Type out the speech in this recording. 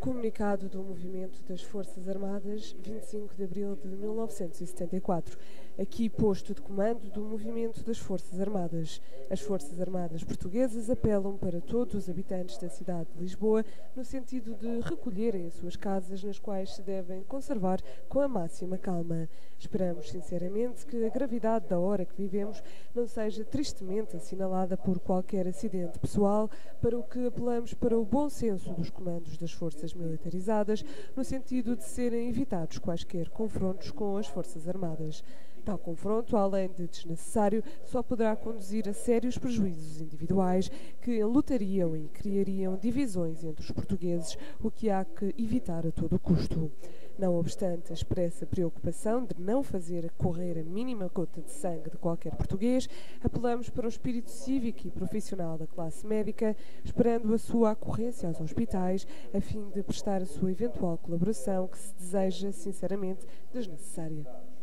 Comunicado do Movimento das Forças Armadas, 25 de abril de 1974. Aqui posto de comando do Movimento das Forças Armadas. As Forças Armadas portuguesas apelam para todos os habitantes da cidade de Lisboa no sentido de recolherem as suas casas, nas quais se devem conservar com a máxima calma. Esperamos sinceramente que a gravidade da hora que vivemos não seja tristemente assinalada por qualquer acidente pessoal, para o que apelamos para o bom senso dos comandos das forças militarizadas, no sentido de serem evitados quaisquer confrontos com as Forças Armadas. Tal confronto, além de desnecessário, só poderá conduzir a sérios prejuízos individuais que enlutariam e criariam divisões entre os portugueses, o que há que evitar a todo custo. Não obstante a expressa preocupação de não fazer correr a mínima gota de sangue de qualquer português, apelamos para o espírito cívico e profissional da classe médica, esperando a sua ocorrência aos hospitais, a fim de prestar a sua eventual colaboração, que se deseja sinceramente desnecessária.